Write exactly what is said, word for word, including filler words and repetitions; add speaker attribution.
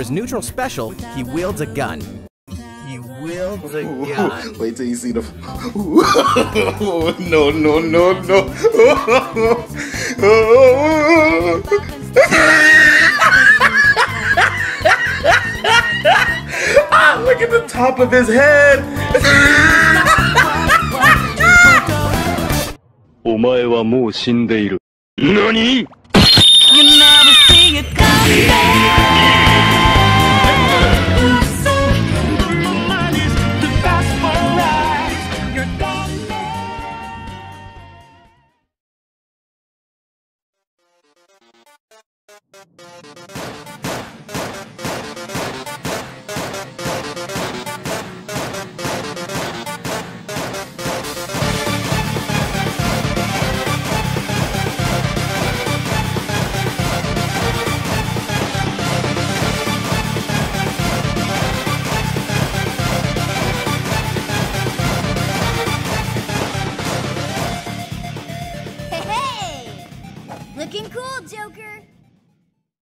Speaker 1: his neutral special, he wields a gun. He wields a gun.
Speaker 2: Wait till you see the. No, no, no, no. Ah, look at the top of his head.
Speaker 3: お前はもう死んでいる。何?
Speaker 4: You